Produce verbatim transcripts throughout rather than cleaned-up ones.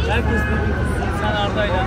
Herkes sen Arda'yla.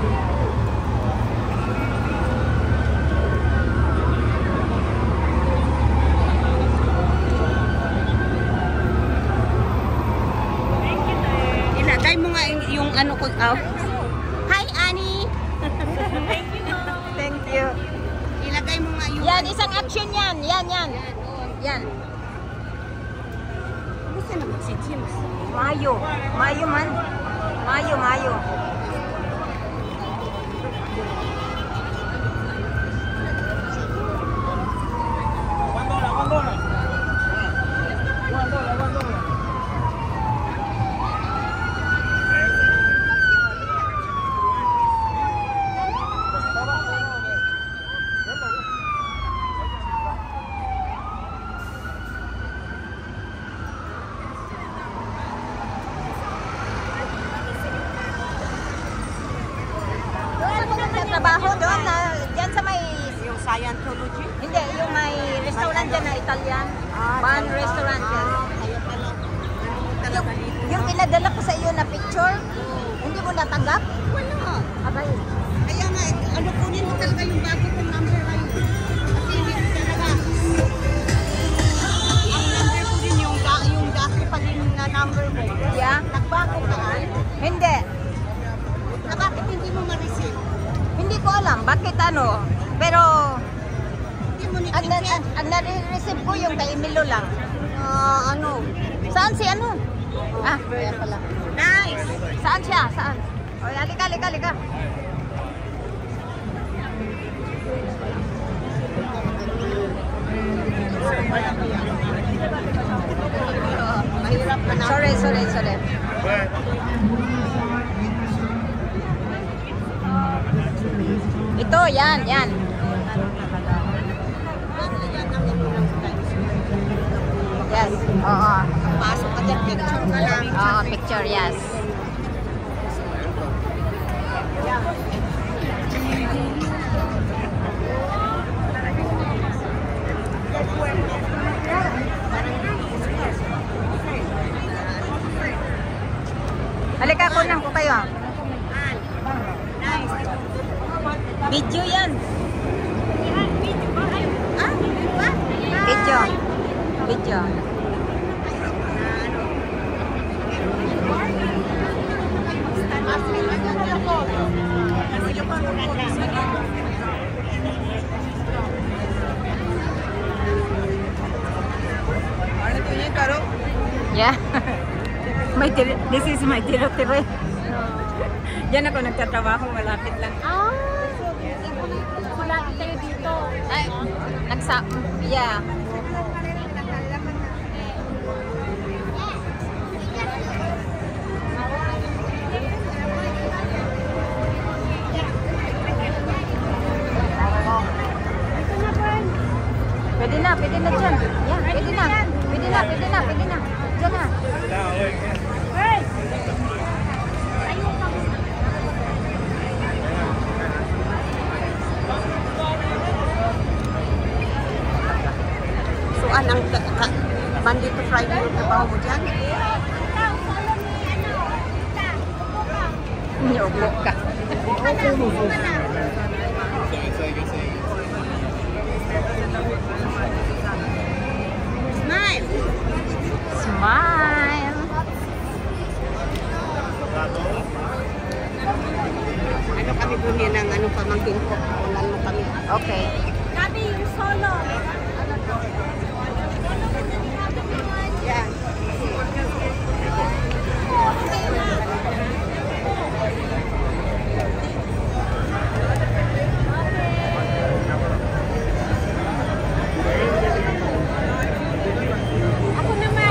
Ilagay mo nga yung ano ko. Oh. Hi, Annie! Thank you. Thank you. Ilagay mo nga yung... Yan, isang action yan. Yan, yan. Yan. Gusto na mag-sitils. Mayo. Mayo man. Mayo, mayo. Abandona, abandona. Abandona, abandona. Trabaho doon na diyan sa may Yung Scientology. hindi yung may restaurant diyan na Italian. Ban restaurant yan. Kaya pala. Talaga dito. Yung pinadala ko sa iyo na picture, hindi mo natanggap? Wala. Abay. Kaya nga, ano kunin mo talaga yung bago kong number na yun. Kasi hindi talaga. Ang number ko din yung, yung dati pa din na number mo. Yeah. Nagbago ka ay. Hindi. Na bakit hindi mo ma-receive? Hindi ko alam bakit ano. Pero Hindi mo ang, na, ni-check. ang, ang nare-receive ko yung kay Emilio lang. Ah, ano? Saan si ano? Ah, Kaya pala. Nice! saan siya? Saan? O, halika, halika, halika. Mahirap ka na. Sorry, sorry, sorry. Ito, yan, yan. Yes, oo. Pasok ka dyan, picture ka lang. Oo, picture, yes. Halika, kunan ko kayo. Nice. Video yan. Ah, ba? Video. Video. Yeah. My tiri- this is my tiro-tiro. Diyan ako nagtatrabaho, malapit lang. Ah, wala tayo dito. Ay, nagsa... Yeah. Pwede na, pwede na dyan. Yeah, pwede na. Pwede na, pwede na, pwede na. Dyan na. Hey! So, anong ka- ka- Monday to Friday yung trabaho mo dyan? Nyobo ka. Smile! Smile. Ano kami bumili ng ano pamangkin ko? Ulan mo kami. Okay. Kami yung solo. Yeah. Ako naman.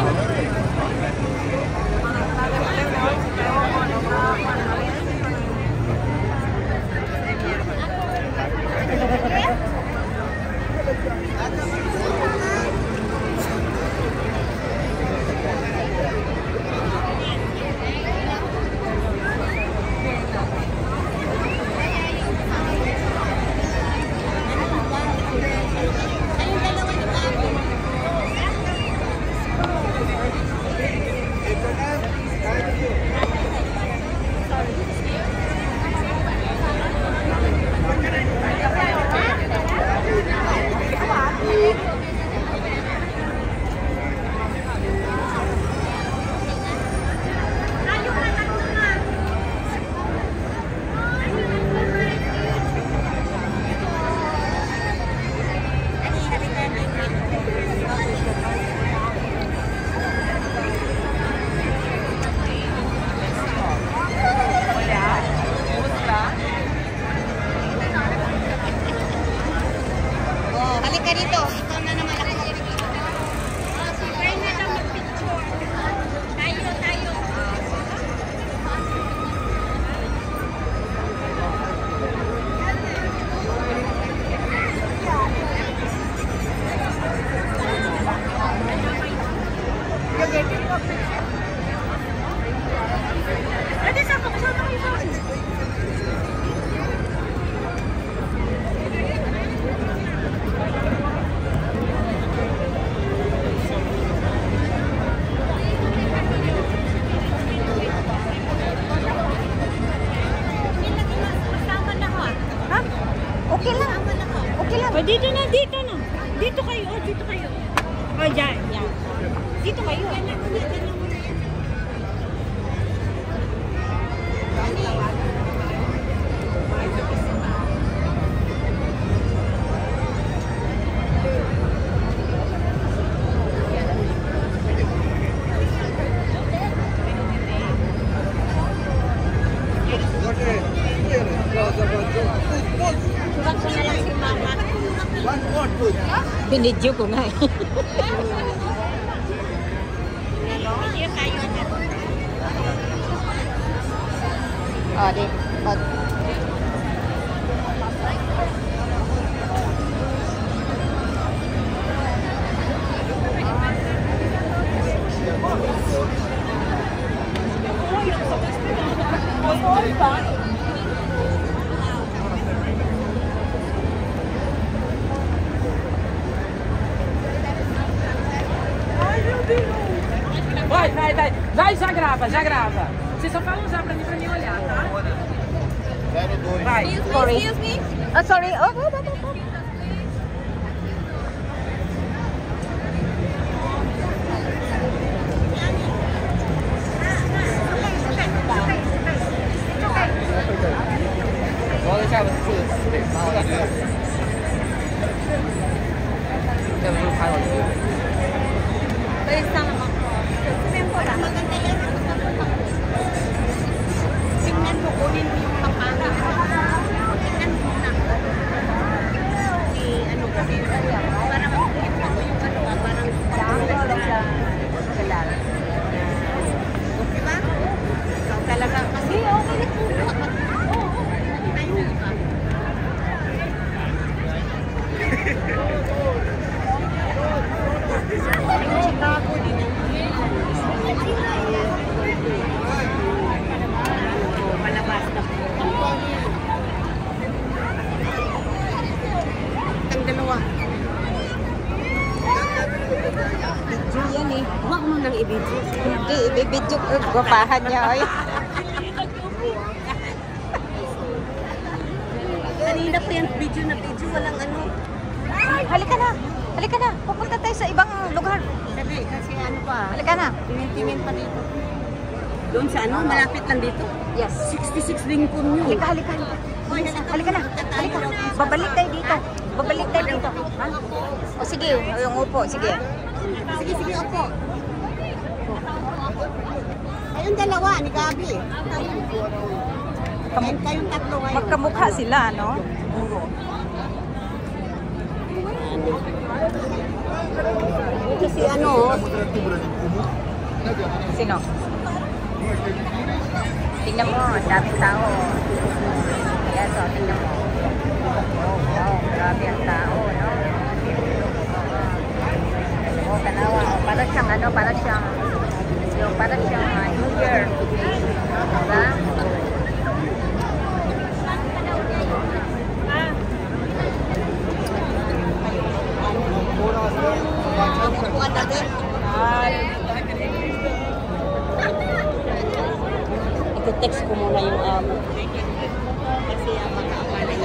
Binidyo ko nga eh. Video tayo na. O, di. O. Vai, vai, vai. Vai, já grava, já grava. Vocês só falam já pra mim, pra mim olhar, tá? Vai. Sorry. Oh, sorry. Oh, oh, oh, oh, oh. Tingnan mo, kunin mo yung kampana. Tingnan mo na. Si ano kasi, parang makikita mo yung ano, parang diba? Ikaw talaga kasi, okay na po. Ayun, diba? Chicago din. Malabas na po. Ang dalawa. Video yan eh. Huwag mo nang i-video. Hindi, ibibidyo ko. Gwapahan niya, oy. Kanina pa yan, video na video, walang ano. Halika na. Halika na. Pupunta tayo sa ibang lugar. Sabi, kasi ano pa, Halika na. tingin-tingin pa dito. Doon sa ano, malapit lang dito. Yes. sixty-six Lincoln yun. Halika, halika, halika. Halika na. Halika. Babalik tayo dito. Babalik tayo dito. Ha? O sige, yung upo. Sige. Sige, sige, opo. Kayong dalawa, ni Gabi. Kayong, kayong tatlo ngayon. Magkamukha sila, no? Kasi ano, Sino? Tingnan mo, ang daming tao. Yes, o, tingnan mo. Oh, wow, grabe ang tao, no? Oh, kanawa. Oh, para siyang, ano, para siyang, yung, para siyang uh, New Year. Diba? upuan natin. Ito-text ko muna yung amo. Kasi ang mga